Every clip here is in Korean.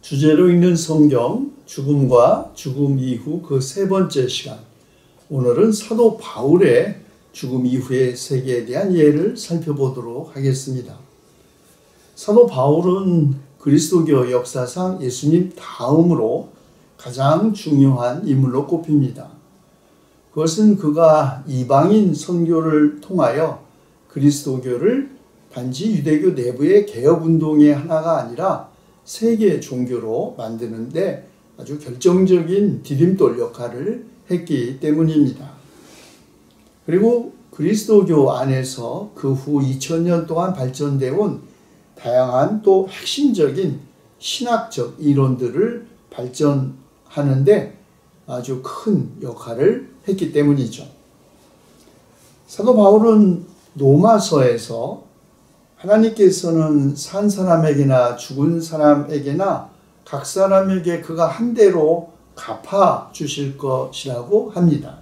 주제로 읽는 성경, 죽음과 죽음 이후 그 세 번째 시간. 오늘은 사도 바울의 죽음 이후의 세계에 대한 예를 살펴보도록 하겠습니다. 사도 바울은 그리스도교 역사상 예수님 다음으로 가장 중요한 인물로 꼽힙니다. 그것은 그가 이방인 선교를 통하여 그리스도교를 단지 유대교 내부의 개혁운동의 하나가 아니라 세계 종교로 만드는데 아주 결정적인 디딤돌 역할을 했기 때문입니다. 그리고 그리스도교 안에서 그 후 2000년 동안 발전되어 온 다양한 또 핵심적인 신학적 이론들을 발전하는데 아주 큰 역할을 했기 때문이죠. 사도 바울은 로마서에서 하나님께서는 산 사람에게나 죽은 사람에게나 각 사람에게 그가 한 대로 갚아 주실 것이라고 합니다.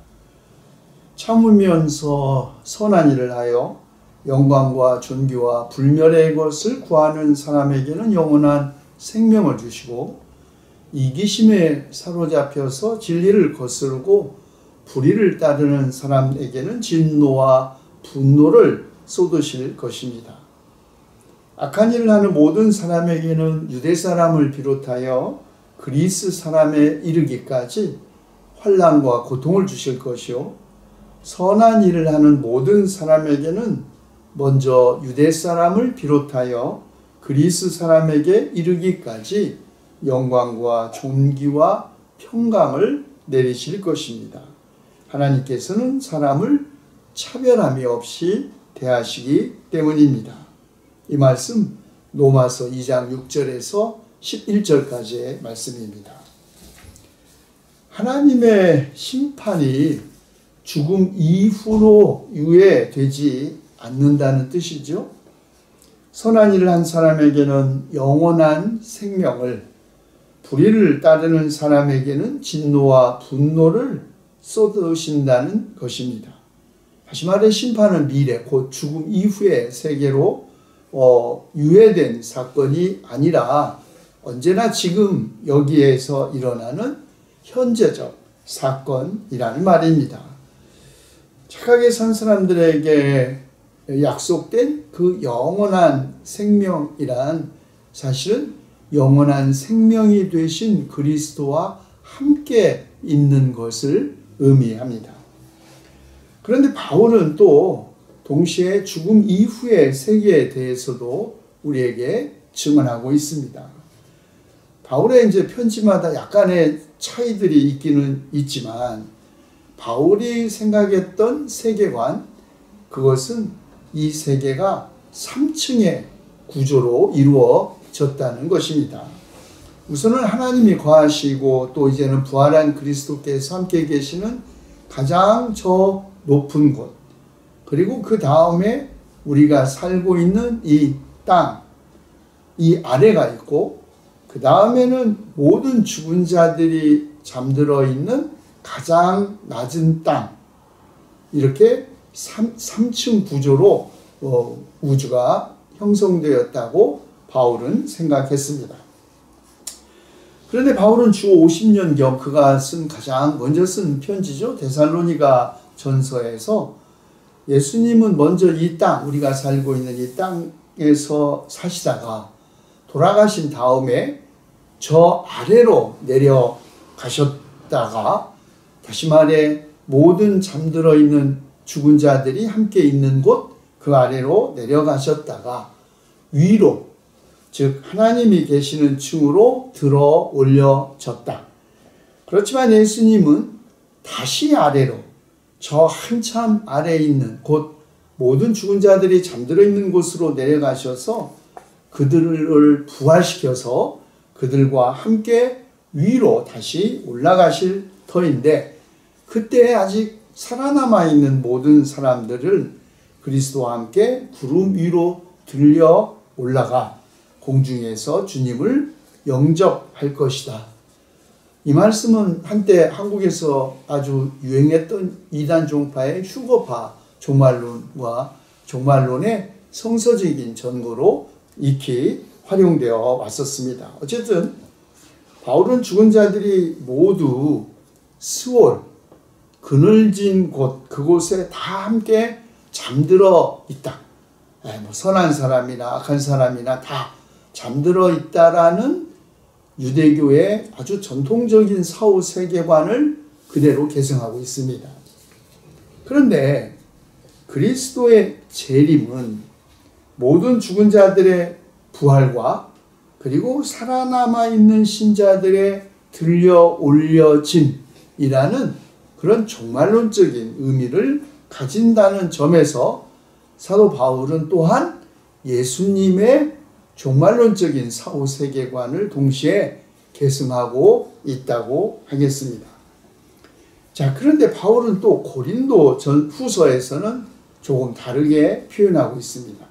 참으면서 선한 일을 하여 영광과 존귀와 불멸의 것을 구하는 사람에게는 영원한 생명을 주시고 이기심에 사로잡혀서 진리를 거스르고 불의를 따르는 사람에게는 진노와 분노를 쏟으실 것입니다. 악한 일을 하는 모든 사람에게는 유대 사람을 비롯하여 그리스 사람에 이르기까지 환난과 고통을 주실 것이요 선한 일을 하는 모든 사람에게는 먼저 유대 사람을 비롯하여 그리스 사람에게 이르기까지 영광과 존귀와 평강을 내리실 것입니다. 하나님께서는 사람을 차별함이 없이 대하시기 때문입니다. 이 말씀 로마서 2장 6절에서 11절까지의 말씀입니다. 하나님의 심판이 죽음 이후로 유예되지 않는다는 뜻이죠. 선한 일을 한 사람에게는 영원한 생명을, 불의를 따르는 사람에게는 진노와 분노를 쏟으신다는 것입니다. 다시 말해 심판은 미래, 곧 죽음 이후의 세계로 유예된 사건이 아니라 언제나 지금 여기에서 일어나는 현재적 사건이라는 말입니다. 착하게 산 사람들에게 약속된 그 영원한 생명이란 사실은 영원한 생명이 되신 그리스도와 함께 있는 것을 의미합니다. 그런데 바울은 또 동시에 죽음 이후의 세계에 대해서도 우리에게 증언하고 있습니다. 바울의 이제 편지마다 약간의 차이들이 있기는 있지만 바울이 생각했던 세계관, 그것은 이 세계가 3층의 구조로 이루어졌다는 것입니다. 우선은 하나님이 거하시고 또 이제는 부활한 그리스도께서 함께 계시는 가장 저 높은 곳, 그리고 그 다음에 우리가 살고 있는 이 땅, 이 아래가 있고 그 다음에는 모든 죽은 자들이 잠들어 있는 가장 낮은 땅, 이렇게 3층 구조로 우주가 형성되었다고 바울은 생각했습니다. 그런데 바울은 주 50년경 그가 가장 먼저 쓴 편지죠. 데살로니가 전서에서 예수님은 먼저 이 땅, 우리가 살고 있는 이 땅에서 사시다가 돌아가신 다음에 저 아래로 내려가셨다가 다시 말해 모든 잠들어 있는 죽은 자들이 함께 있는 곳 그 아래로 내려가셨다가 위로, 즉 하나님이 계시는 층으로 들어 올려졌다. 그렇지만 예수님은 다시 아래로, 저 한참 아래에 있는 곳, 모든 죽은 자들이 잠들어 있는 곳으로 내려가셔서 그들을 부활시켜서 그들과 함께 위로 다시 올라가실 터인데, 그때 아직 살아남아 있는 모든 사람들을 그리스도와 함께 구름 위로 들려 올라가 공중에서 주님을 영접할 것이다. 이 말씀은 한때 한국에서 아주 유행했던 이단 종파의 휴거파 종말론과 종말론의 성서적인 전거로 익히 활용되어 왔었습니다. 어쨌든 바울은 죽은 자들이 모두 스올, 그늘진 곳, 그곳에 다 함께 잠들어 있다. 뭐 선한 사람이나 악한 사람이나 다 잠들어 있다라는 유대교의 아주 전통적인 사후 세계관을 그대로 계승하고 있습니다. 그런데 그리스도의 재림은 모든 죽은 자들의 부활과 그리고 살아남아 있는 신자들의 들려 올려짐이라는 그런 종말론적인 의미를 가진다는 점에서 사도 바울은 또한 예수님의 종말론적인 사후 세계관을 동시에 계승하고 있다고 하겠습니다. 자, 그런데 바울은 또 고린도 후서에서는 조금 다르게 표현하고 있습니다.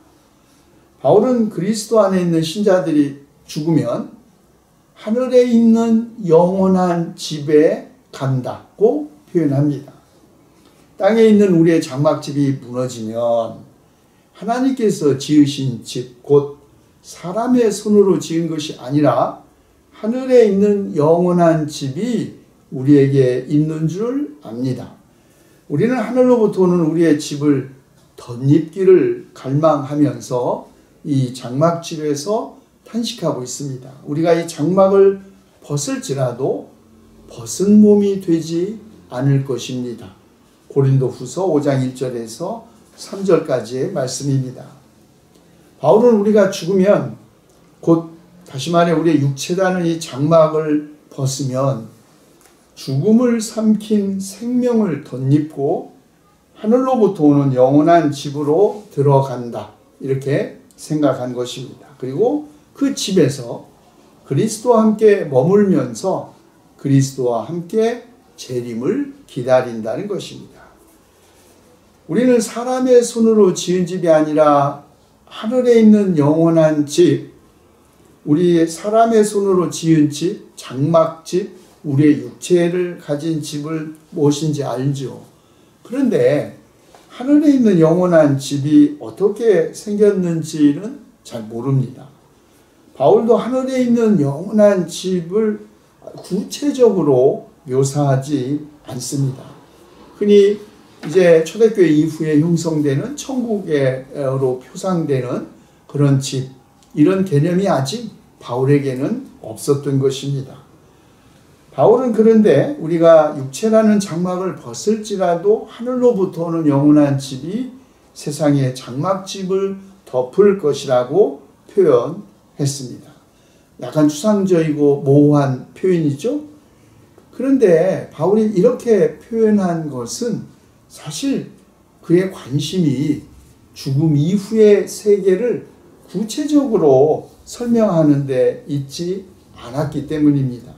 바울은 그리스도 안에 있는 신자들이 죽으면 하늘에 있는 영원한 집에 간다고 표현합니다. 땅에 있는 우리의 장막집이 무너지면 하나님께서 지으신 집, 곧 사람의 손으로 지은 것이 아니라 하늘에 있는 영원한 집이 우리에게 있는 줄 압니다. 우리는 하늘로부터 오는 우리의 집을 덧입기를 갈망하면서 이 장막집에서 탄식하고 있습니다. 우리가 이 장막을 벗을지라도 벗은 몸이 되지 않을 것입니다. 고린도 후서 5장 1절에서 3절까지의 말씀입니다. 바울은 우리가 죽으면 곧 다시 말해 우리의 육체라는 이 장막을 벗으면 죽음을 삼킨 생명을 덧입고 하늘로부터 오는 영원한 집으로 들어간다. 이렇게 생각한 것입니다. 그리고 그 집에서 그리스도와 함께 머물면서 그리스도와 함께 재림을 기다린다는 것입니다. 우리는 사람의 손으로 지은 집이 아니라 하늘에 있는 영원한 집, 우리 사람의 손으로 지은 집, 장막집, 우리의 육체를 가진 집을 무엇인지 알죠. 그런데 하늘에 있는 영원한 집이 어떻게 생겼는지는 잘 모릅니다. 바울도 하늘에 있는 영원한 집을 구체적으로 묘사하지 않습니다. 흔히 이제 초대교회 이후에 형성되는 천국으로 표상되는 그런 집, 이런 개념이 아직 바울에게는 없었던 것입니다. 바울은 그런데 우리가 육체라는 장막을 벗을지라도 하늘로부터 오는 영원한 집이 세상의 장막집을 덮을 것이라고 표현했습니다. 약간 추상적이고 모호한 표현이죠. 그런데 바울이 이렇게 표현한 것은 사실 그의 관심이 죽음 이후의 세계를 구체적으로 설명하는 데 있지 않았기 때문입니다.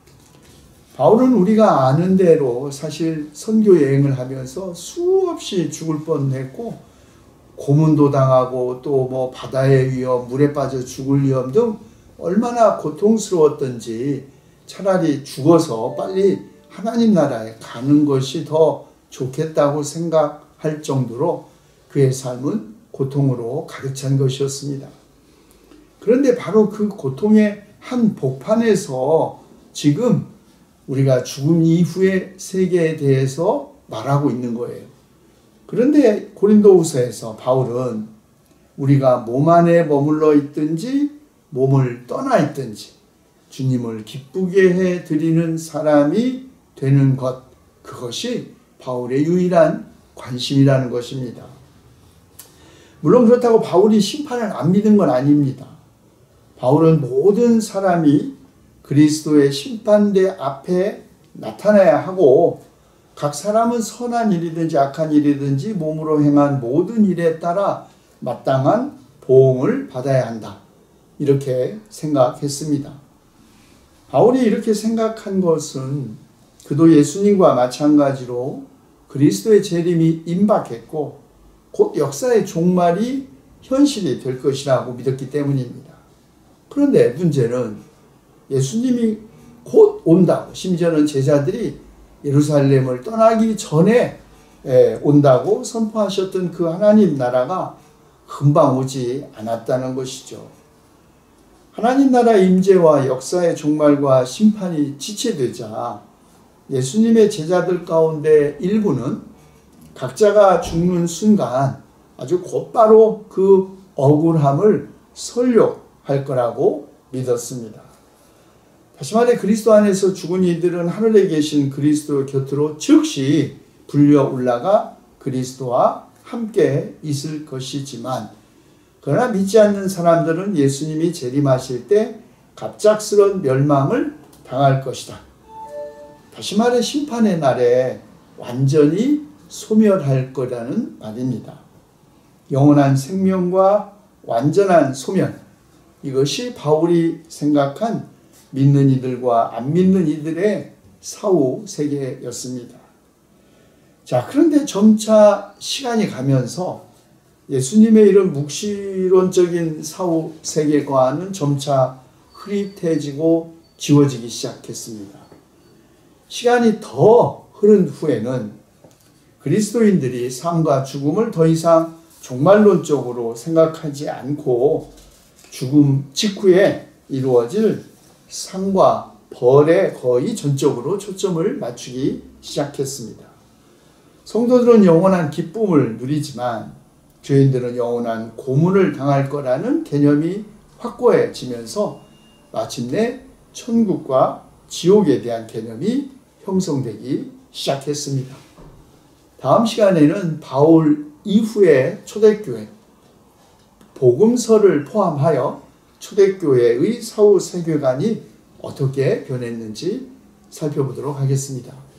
바울은 우리가 아는 대로 사실 선교 여행을 하면서 수없이 죽을 뻔했고 고문도 당하고 또 뭐 바다의 위험, 물에 빠져 죽을 위험 등 얼마나 고통스러웠던지 차라리 죽어서 빨리 하나님 나라에 가는 것이 더 좋겠다고 생각할 정도로 그의 삶은 고통으로 가득 찬 것이었습니다. 그런데 바로 그 고통의 한 복판에서 지금 우리가 죽음 이후의 세계에 대해서 말하고 있는 거예요. 그런데 고린도후서에서 바울은 우리가 몸 안에 머물러 있든지 몸을 떠나 있든지 주님을 기쁘게 해 드리는 사람이 되는 것, 그것이 바울의 유일한 관심이라는 것입니다. 물론 그렇다고 바울이 심판을 안 믿은 건 아닙니다. 바울은 모든 사람이 그리스도의 심판대 앞에 나타나야 하고 각 사람은 선한 일이든지 악한 일이든지 몸으로 행한 모든 일에 따라 마땅한 보응을 받아야 한다. 이렇게 생각했습니다. 바울이 이렇게 생각한 것은 그도 예수님과 마찬가지로 그리스도의 재림이 임박했고 곧 역사의 종말이 현실이 될 것이라고 믿었기 때문입니다. 그런데 문제는 예수님이 곧 온다고, 심지어는 제자들이 예루살렘을 떠나기 전에 온다고 선포하셨던 그 하나님 나라가 금방 오지 않았다는 것이죠. 하나님 나라 임재와 역사의 종말과 심판이 지체되자 예수님의 제자들 가운데 일부는 각자가 죽는 순간 아주 곧바로 그 억울함을 설욕할 거라고 믿었습니다. 다시 말해 그리스도 안에서 죽은 이들은 하늘에 계신 그리스도 곁으로 즉시 불려 올라가 그리스도와 함께 있을 것이지만, 그러나 믿지 않는 사람들은 예수님이 재림하실 때 갑작스런 멸망을 당할 것이다. 다시 말해 심판의 날에 완전히 소멸할 거라는 말입니다. 영원한 생명과 완전한 소멸, 이것이 바울이 생각한 믿는 이들과 안 믿는 이들의 사후 세계였습니다. 자, 그런데 점차 시간이 가면서 예수님의 이런 묵시론적인 사후 세계관은 점차 흐릿해지고 지워지기 시작했습니다. 시간이 더 흐른 후에는 그리스도인들이 삶과 죽음을 더 이상 종말론적으로 생각하지 않고 죽음 직후에 이루어질 상과 벌에 거의 전적으로 초점을 맞추기 시작했습니다. 성도들은 영원한 기쁨을 누리지만 죄인들은 영원한 고문을 당할 거라는 개념이 확고해지면서 마침내 천국과 지옥에 대한 개념이 형성되기 시작했습니다. 다음 시간에는 바울 이후의 초대교회, 복음서를 포함하여 초대교회의 사후 세계관이 어떻게 변했는지 살펴보도록 하겠습니다.